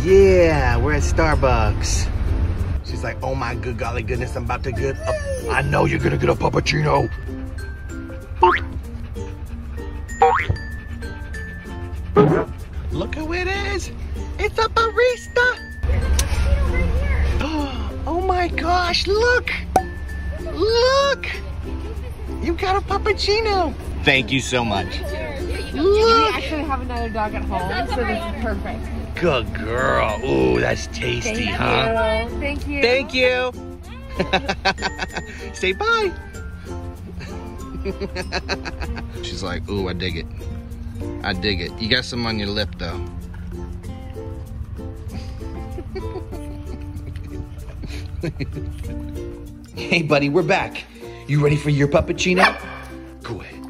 Yeah, we're at Starbucks. She's like, oh my good golly goodness, I'm about to get up. I know you're gonna get a puppuccino. Look who it is. It's a barista. Oh my gosh, look. Look. You got a puppuccino. Thank you so much. We actually have another dog at home, so this is perfect. Good girl. Ooh, that's tasty, huh? Thank you. Thank you. Say bye. She's like, ooh, I dig it. I dig it. You got some on your lip, though. Hey, buddy, we're back. You ready for your puppuccino? Go ahead.